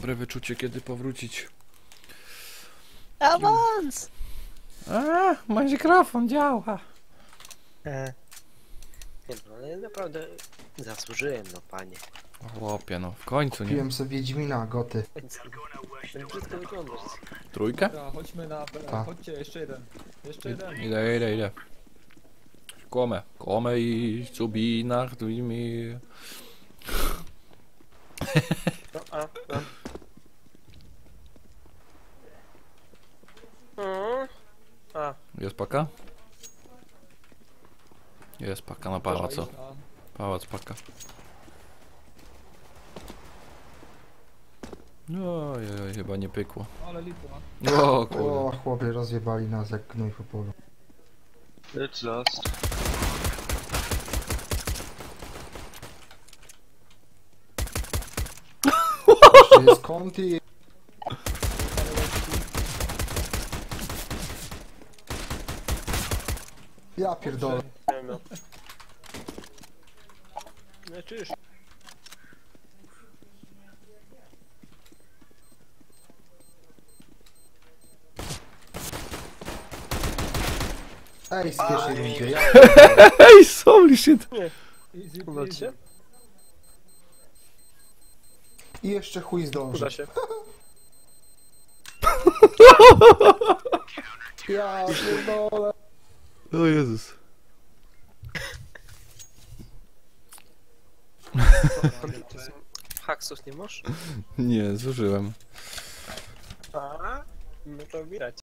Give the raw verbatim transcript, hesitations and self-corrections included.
dobre wyczucie, kiedy powrócić. Awans! A, mój mikrofon działa. E. Nie no, ale naprawdę zasłużyłem, no panie. Chłopie, no w końcu, nie? Kupiłem sobie Wiedźmina, goty. Ten brzydko wyglądasz. Trójkę? Dobra, chodźmy na B. Tak. Chodźcie, jeszcze jeden. Jeszcze jeden. Idę, idę, idę. Come, come i subinach, tu mi... No, a, a. Mm. A, Jest paka? Jest paka na pałacu. Iść na- Pałac paka. No, ojej, chyba nie pykło. Ale lipa. O kurde. O, chłopie, rozjebali nas jak gnój po polu. it's lost. Jeszcze jest Conti. Ja pierdolę. Nie no. No czyż? Ej, z pierwszej rundzie, ja... Ej, holy shit! Easy, Uda easy. się? I jeszcze chuj zdąży. Uda się. Ja pierdolę. O Jezus. Haksów nie masz? Nie, zużyłem. A, no to widać.